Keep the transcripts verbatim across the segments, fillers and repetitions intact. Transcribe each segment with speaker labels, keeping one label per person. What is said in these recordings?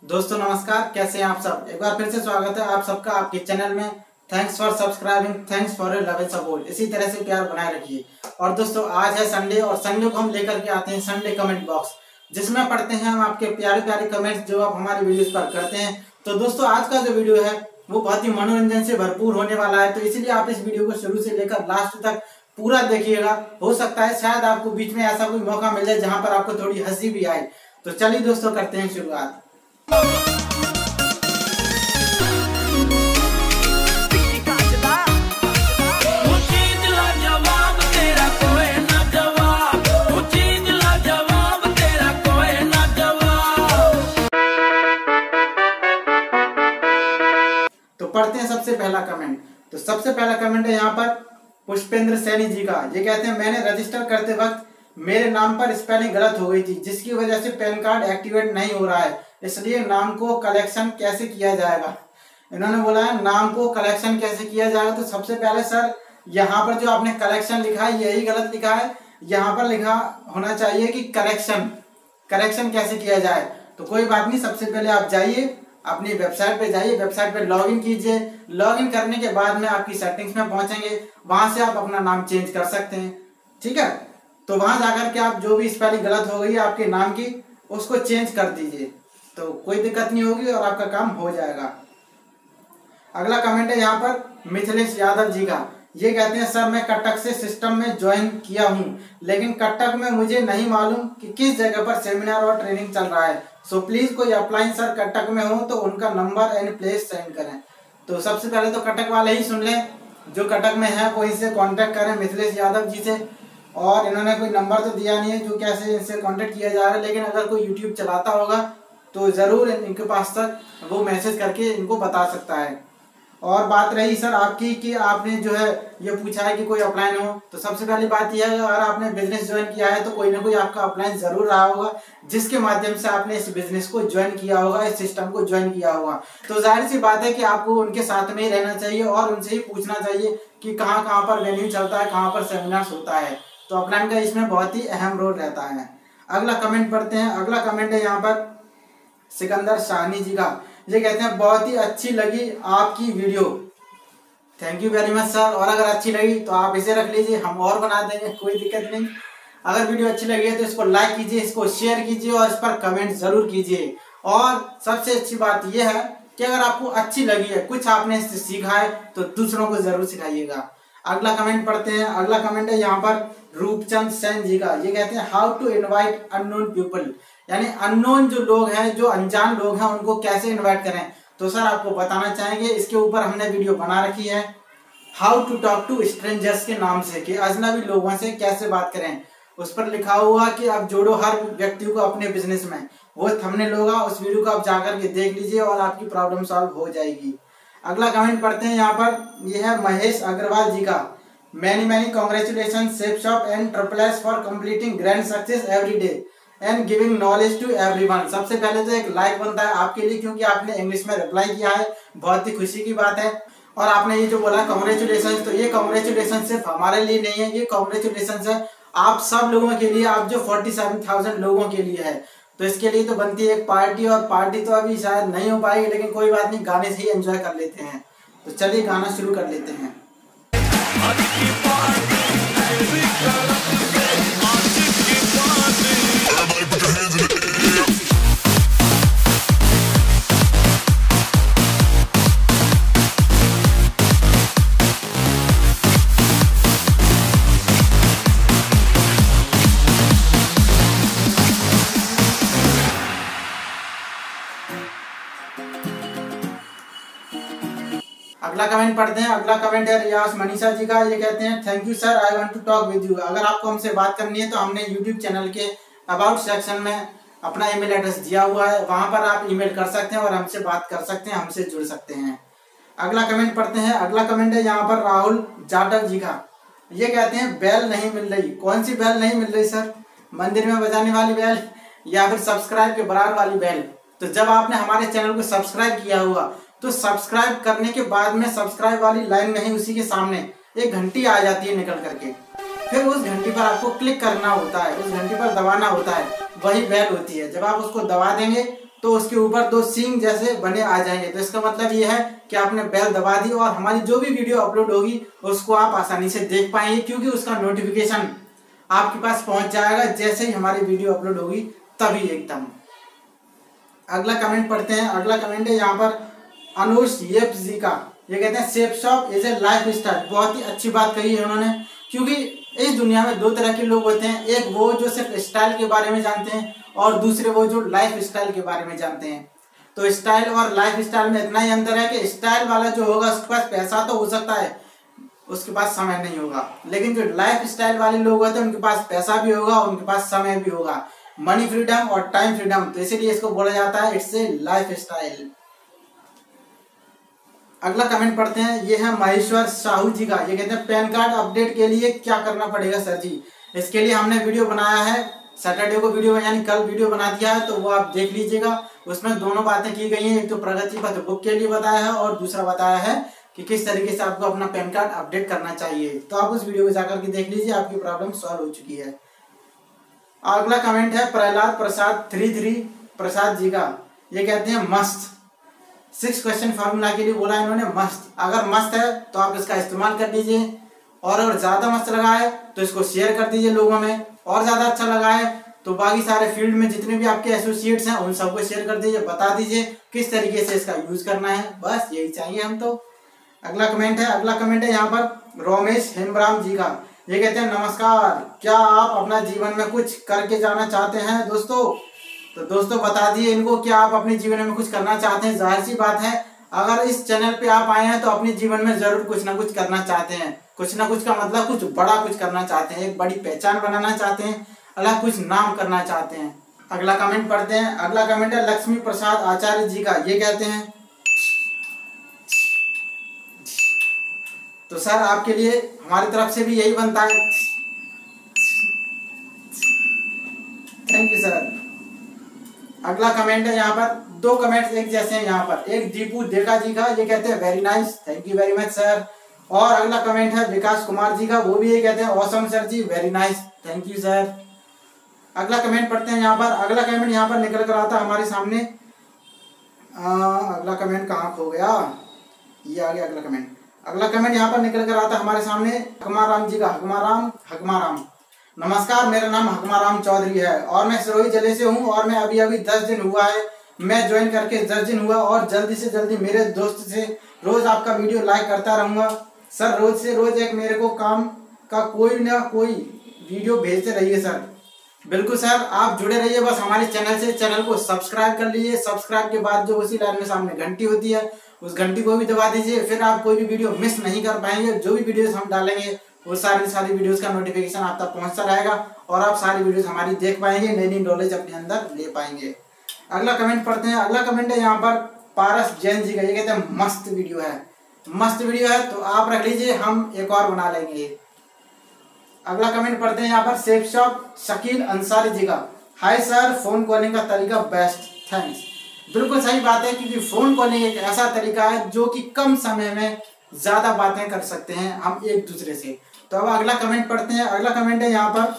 Speaker 1: दोस्तों नमस्कार, कैसे हैं आप सब। एक बार फिर से स्वागत है आप सबका आपके चैनल में। Thanks for subscribing, thanks for your love and support. इसी तरह से प्यार बनाए रखिए। और दोस्तों आज है संडे और संडे को हम लेकर के आते हैं संडे कमेंट बॉक्स, जिसमें पढ़ते हैं हम आपके प्यारे प्यारे कमेंट्स जो आप हमारे वीडियोस पर करते हैं। तो दोस्तों आज का जो वीडियो है वो बहुत ही मनोरंजन से भरपूर होने वाला है, तो इसलिए आप इस वीडियो को शुरू से लेकर लास्ट तक पूरा देखिएगा। हो सकता है शायद आपको बीच में ऐसा कोई मौका मिल जाए जहां पर आपको थोड़ी हंसी भी आए। तो चलिए दोस्तों करते हैं शुरुआत। तो पढ़ते हैं सबसे पहला कमेंट। तो सबसे पहला कमेंट है यहाँ पर पुष्पेंद्र सैनी जी का। ये कहते हैं मैंने रजिस्टर करते वक्त मेरे नाम पर स्पेलिंग गलत हो गई थी, जिसकी वजह से पैन कार्ड एक्टिवेट नहीं हो रहा है, इसलिए नाम को कलेक्शन कैसे किया जाएगा। इन्होंने बोला है नाम को कलेक्शन कैसे किया जाएगा। तो सबसे पहले सर यहाँ पर जो आपने कलेक्शन लिखा है यही गलत लिखा है। यहाँ पर लिखा होना चाहिए कि करेक्शन। करेक्शन कैसे किया जाए, तो कोई बात नहीं। सबसे पहले आप जाइए अपनी वेबसाइट पे जाइए, वेबसाइट पे लॉगिन कीजिए। लॉगिन करने के बाद में आपकी सेटिंग्स में पहुंचेंगे, वहां से आप अपना नाम चेंज कर सकते हैं। ठीक है, तो वहां जाकर के आप जो भी स्पेलिंग गलत हो गई है आपके नाम की उसको चेंज कर दीजिए, तो कोई दिक्कत नहीं होगी और आपका काम हो जाएगा। अगला कमेंट है यहाँ पर मिथिलेश यादव जी का। ये कहते हैं सर मैं कटक से सिस्टम में ज्वाइन किया हूँ, लेकिन कटक में मुझे नहीं मालूम कि किस जगह पर सेमिनार और ट्रेनिंग चल रहा है। सो प्लीज कोई अपलाइन सर कटक में हो तो उनका नंबर एंड प्लेस सेंड करें। तो सबसे पहले तो कटक वाले ही सुन लें, जो कटक में है वो इनसे कांटेक्ट करें मिथिलेश यादव जी से। और इन्होंने कोई नंबर तो दिया नहीं है जो कैसे इनसे कांटेक्ट किया जा रहा है, लेकिन अगर कोई यूट्यूब चलाता होगा तो ज़रूर इनके पास तक वो मैसेज करके इनको बता सकता है। और बात रही सर आपकी कि आपने जो है ये पूछा है कि कोई अपलाइन हो, तो सबसे पहली बात यह है अगर आपने बिजनेस ज्वाइन किया है तो कोई ना कोई आपका अपलाइन जरूर रहा होगा, जिसके माध्यम से आपने इस बिजनेस को ज्वाइन किया होगा, इस सिस्टम को ज्वाइन किया होगा। तो जाहिर सी बात है कि आपको उनके साथ में ही रहना चाहिए और उनसे ही पूछना चाहिए कि कहाँ कहाँ पर वेन्यू चलता है, कहाँ पर सेमिनार्स होता है। तो अपलाइन का इसमें बहुत ही अहम रोल रहता है। अगला कमेंट पढ़ते हैं। अगला कमेंट है यहाँ पर सिकंदर शाहनी जी का। ये कहते हैं बहुत ही अच्छी लगी आपकी video. Thank you very much sir. और अगर अच्छी लगी तो आप इसे रख लीजिए, हम और बना देंगे, कोई दिक्कत नहीं। अगर वीडियो अच्छी लगी है तो इसको लाइक कीजिए, इसको शेयर कीजिए और इस पर कमेंट जरूर कीजिए। और सबसे अच्छी बात यह है कि अगर आपको अच्छी लगी है, कुछ आपने इससे सीखा है, तो दूसरों को जरूर सिखाइएगा। अगला कमेंट पढ़ते हैं। अगला कमेंट है यहाँ पर रूपचंद सेन जी का। ये कहते हैं how to invite unknown people, यानी अननोन जो लोग हैं, जो अनजान लोग हैं, उनको कैसे इनवाइट करें। तो सर आपको बताना चाहेंगे, इसके ऊपर हमने वीडियो बना रखी है how to talk to strangers के नाम से, कि अजनबी लोगों से कैसे बात करें। उस पर लिखा हुआ कि आप जोड़ो हर व्यक्ति को अपने बिजनेस में, वो थंबनेल होगा। उस वीडियो को आप जाकर के देख लीजिए और आपकी प्रॉब्लम सॉल्व हो जाएगी। अगला कमेंट पढ़ते हैं यहाँ पर। यह है महेश अग्रवाल जी का। Many many congratulation Shape Shop and triple S for completing grand success every day and giving knowledge to everyone. सबसे पहले तो एक लाइक बनता है आपके लिए, क्योंकि आपने इंग्लिश में रिप्लाई किया है, बहुत ही खुशी की बात है। और आपने ये जो बोला कॉन्ग्रेचुलेशन, तो ये कॉन्ग्रेचुलेशन सिर्फ हमारे लिए नहीं है, ये कॉन्ग्रेचुलेशन है आप सब लोगों के लिए, आप जो फोर्टी सेवन थाउजेंड लोगों के लिए है। तो इसके लिए तो बनती है एक पार्टी, और पार्टी तो अभी शायद नहीं हो पाएगी, लेकिन कोई बात नहीं, गाने से ही एंजॉय कर लेते हैं। तो चलिए गाना शुरू कर लेते हैं। अगला कमेंट पढ़ते हैं। अगला कमेंट है रियाज मनीषा जी का। ये कहते हैं thank you sir, I want to talk with you. अगर आपको हमसे बात करनी है तो हमने यूट्यूब चैनल के अबाउट सेक्शन में अपना ईमेल एड्रेस दिया हुआ है, वहां पर आप ईमेल कर सकते हैं और हमसे बात कर सकते हैं, हमसे जुड़ सकते हैं। अगला कमेंट पढ़ते हैं। अगला कमेंट है यहाँ पर राहुल जाटव जी का। ये कहते हैं बेल नहीं मिल रही। कौन सी बेल नहीं मिल रही सर? मंदिर में बजाने वाली बेल या फिर सब्सक्राइब के बराबर वाली बेल? तो जब आपने हमारे चैनल को सब्सक्राइब किया हुआ तो सब्सक्राइब करने के बाद में सब्सक्राइब वाली लाइन में ही उसी के सामने एक घंटी आ जाती है निकल करके, फिर उस घंटी पर आपको क्लिक करना होता है, उस घंटी पर दबाना होता है, वही बेल होती है। जब आप उसको दबा देंगे तो उसके ऊपर दो सींग जैसे बने आ जाएंगे। तो इसका मतलब ये है कि आपने बेल दबा दी और हमारी जो भी वीडियो अपलोड होगी उसको आप आसानी से देख पाएंगे, क्योंकि उसका नोटिफिकेशन आपके पास पहुंच जाएगा जैसे ही हमारी वीडियो अपलोड होगी तभी एकदम। अगला कमेंट पढ़ते हैं। अगला कमेंट है यहाँ पर अनुष येप जी का। ये कहते हैं Shape Shop is a lifestyle. बहुत ही अच्छी बात कही है उन्होंने, क्योंकि इस दुनिया में दो तरह के लोग होते हैं, एक वो जो सिर्फ स्टाइल के बारे में जानते हैं और दूसरे वो जो लाइफ स्टाइल के बारे में जानते हैं। तो स्टाइल और लाइफ स्टाइल में इतना ही अंतर है कि स्टाइल वाला जो होगा उसके पास पैसा तो हो सकता है, उसके पास समय नहीं होगा, लेकिन जो लाइफ स्टाइल वाले लोग होते हैं उनके पास पैसा भी होगा, उनके पास समय भी होगा, मनी फ्रीडम और टाइम फ्रीडम। तो इसीलिए इसको बोला जाता है इट्स ए लाइफ स्टाइल। अगला कमेंट पढ़ते हैं। ये है महेश्वर साहू जी का। ये कहते हैं पैन कार्ड अपडेट के लिए क्या करना पड़ेगा सर जी? इसके लिए हमने वीडियो बनाया है, सैटरडे को वीडियो यानी कल वीडियो बना दिया है, तो वो आप देख लीजिएगा। उसमें दोनों बातें की गई हैं, एक तो प्रगति पत्र बुक के लिए बताया है और दूसरा बताया है कि किस तरीके से आपको अपना पैन कार्ड अपडेट करना चाहिए। तो आप उस वीडियो को जाकर के देख लीजिए, आपकी प्रॉब्लम सॉल्व हो चुकी है। अगला कमेंट है प्रहलाद प्रसाद थ्री थ्री प्रसाद जी का। ये कहते हैं मस्त। सिक्स क्वेश्चन फार्मूला के लिए बोला इन्होंने मस्त। अगर मस्त है तो आप इसका इस्तेमाल कर लीजिए, और अगर ज्यादा मस्त लगा है तो इसको शेयर कर दीजिए लोगों में, और ज्यादा अच्छा लगा है तो बाकी सारे फील्ड में जितने भी आपके एसोसिएट्स हैं उन सबको शेयर कर दीजिए, बता दीजिए किस तरीके से इसका यूज करना है। बस यही चाहिए हम तो। अगला कमेंट है अगला कमेंट है यहाँ पर रोमेश हेमराम जी का। ये कहते हैं नमस्कार, क्या आप अपना जीवन में कुछ करके जाना चाहते हैं दोस्तों? तो दोस्तों बता दिए इनको, क्या आप अपने जीवन में कुछ करना चाहते हैं? जाहिर सी बात है, अगर इस चैनल पे आप आए हैं तो अपने जीवन में जरूर कुछ ना कुछ करना चाहते हैं। कुछ ना कुछ का मतलब कुछ बड़ा कुछ करना चाहते हैं, एक बड़ी पहचान बनाना चाहते हैं, अलग कुछ नाम करना चाहते हैं। अगला कमेंट पढ़ते हैं। अगला कमेंट है लक्ष्मी प्रसाद आचार्य जी का। ये कहते हैं तो सर आपके लिए हमारी तरफ से भी यही बनता है। Thank you sir. अगला कमेंट है यहाँ पर, दो कमेंट्स एक जैसे हैं यहाँ पर। एक दीपू देखा जी का। ये कहते हैं very nice, thank you very much sir. और अगला कमेंट है विकास कुमार जी का। वो भी ये कहते हैं awesome sir ji, very nice, thank you sir. अगला कमेंट पढ़ते हैं यहाँ पर। अगला कमेंट यहाँ पर निकल कर आता हमारे सामने। आ, अगला कमेंट कहाँ खो गया? ये आ गया अगला कमेंट। अगला कमेंट यहाँ पर निकल कर आता हमारे सामने हकमाराम जी का। हकमाराम हकमाराम नमस्कार, मेरा नाम हकमाराम चौधरी है और मैं सिरोही जिले से हूँ और मैं अभी अभी दस दिन हुआ है मैं ज्वाइन करके दस दिन हुआ और जल्दी से जल्दी मेरे दोस्त से रोज आपका वीडियो लाइक करता रहूँगा। सर रोज से रोज एक मेरे को काम का कोई ना कोई वीडियो भेजते रहिए सर। बिल्कुल सर, आप जुड़े रहिए बस हमारे चैनल से। चैनल को सब्सक्राइब कर लीजिए। सब्सक्राइब के बाद जो उसी लाइन में सामने घंटी होती है उस घंटी को भी दबा दीजिए, फिर आप कोई भी वीडियो मिस नहीं कर पाएंगे। जो भी वीडियोस हम डालेंगे वो सारी सारी वीडियोस का नोटिफिकेशन आप तक पहुंचता रहेगा और आप सारी वीडियोस हमारी देख पाएंगे, नई नई नॉलेज अपने अंदर ले पाएंगे। अगला कमेंट पढ़ते हैं। अगला कमेंट है यहाँ पर पारस जैन जी का। ये कहते हैं मस्त वीडियो है, मस्त वीडियो है तो आप रख लीजिए, हम एक और बना लेंगे। अगला कमेंट पढ़ते हैं यहाँ पर सेफ शॉप शकील अंसारी जी का। हाय सर, फोन कॉलिंग का तरीका बेस्ट, थैंक्स। बिल्कुल सही बात है, क्योंकि फोन कॉलिंग एक ऐसा तरीका है जो कि कम समय में ज्यादा बातें कर सकते हैं हम एक दूसरे से। तो अब अगला कमेंट पढ़ते हैं। अगला कमेंट है यहाँ पर,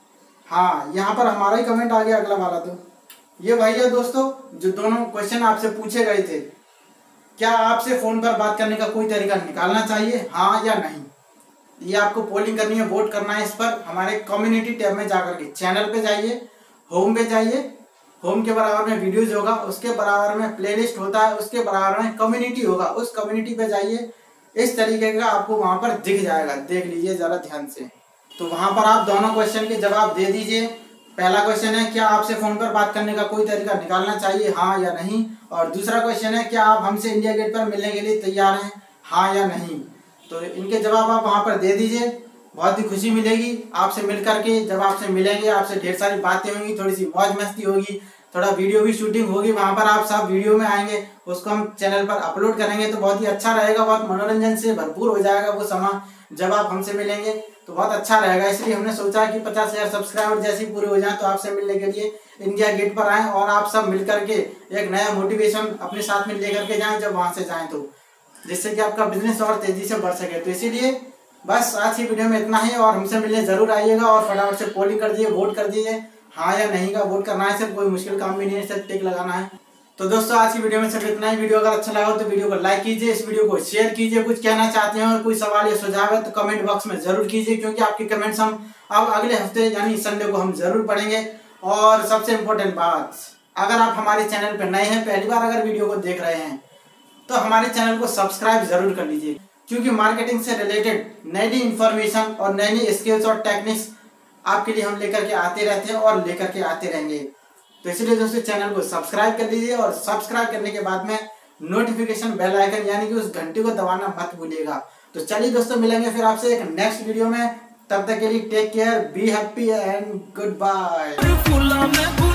Speaker 1: हाँ यहाँ पर हमारा ही कमेंट आ गया अगला वाला। तो ये वही है दोस्तों जो दोनों क्वेश्चन आपसे पूछे गए थे। क्या आपसे फोन पर बात करने का कोई तरीका निकालना चाहिए, हाँ या नहीं? ये आपको पोलिंग करनी है, वोट करना है इस पर। हमारे कम्युनिटी टैब में जाकर के चैनल पे जाइए, होम पे जाइए, होम के बराबर में वीडियोज होगा, उसके बराबर में प्लेलिस्ट होता है, उसके बराबर में कम्युनिटी होगा, उस कम्युनिटी पे जाइए। इस तरीके का आपको वहां पर दिख जाएगा, देख लीजिए जरा ध्यान से। तो वहां पर आप दोनों क्वेश्चन के जवाब दे दीजिए। पहला क्वेश्चन है क्या आपसे फोन पर बात करने का कोई तरीका निकालना चाहिए, हाँ या नहीं? और दूसरा क्वेश्चन है क्या आप हमसे इंडिया गेट पर मिलने के लिए तैयार हैं, हाँ या नहीं? तो इनके जवाब आप वहां पर दे दीजिए, बहुत ही खुशी मिलेगी आपसे मिल करके। जब आपसे मिलेंगे आपसे ढेर सारी बातें होंगी, थोड़ी सी मौज मस्ती होगी, थोड़ा वीडियो भी शूटिंग होगी। वहां पर आप सब वीडियो में आएंगे, उसको हम चैनल पर अपलोड करेंगे तो बहुत ही अच्छा रहेगा, बहुत मनोरंजन से भरपूर हो जाएगा वो समय जब आप हमसे मिलेंगे तो बहुत अच्छा रहेगा। इसलिए हमने सोचा कि पचास हजार सब्सक्राइबर जैसे ही पूरे हो जाएं तो आपसे मिलने के लिए इंडिया गेट पर आएँ और आप सब मिल करके एक नया मोटिवेशन अपने साथ में लेकर के जाएँ जब वहाँ से जाएँ, तो जिससे कि आपका बिजनेस और तेजी से बढ़ सके। तो इसीलिए बस आज की वीडियो में इतना ही और हमसे मिलने जरूर आइएगा और फटाफट से पोलिंग कर दीजिए, वोट कर दीजिए, हाँ या नहीं का वोट करना है। सिर्फ कोई मुश्किल काम भी नहीं है, सिर्फ टिक लगाना है। तो दोस्तों आज की वीडियो में सिर्फ इतना ही। वीडियो अगर अच्छा लगा हो तो वीडियो को लाइक कीजिए, इस वीडियो को शेयर कीजिए। कुछ कहना चाहते हैं और कोई सवाल या सुझाव है तो कमेंट बॉक्स में जरूर कीजिए, क्योंकि आपके कमेंट्स हम अब अगले हफ्ते यानी संडे को हम जरूर पढ़ेंगे। और सबसे इम्पोर्टेंट बात, अगर आप हमारे चैनल पर नए हैं, पहली बार अगर वीडियो को देख रहे हैं तो हमारे चैनल को सब्सक्राइब जरूर कर लीजिए, क्योंकि मार्केटिंग से रिलेटेड नई नई इंफॉर्मेशन और नई नई स्किल्स और टेक्निक्स आपके लिए हम लेकर के आते रहते हैं और लेकर के आते रहेंगे। तो इसलिए दोस्तों चैनल को सब्सक्राइब कर लीजिए और सब्सक्राइब करने के बाद में नोटिफिकेशन बेल आइकन यानी कि उस घंटी को दबाना मत भूलिएगा। तो चलिए दोस्तों, मिलेंगे फिर आपसे एक नेक्स्ट वीडियो में। तब तक के लिए take care, be happy and good bye.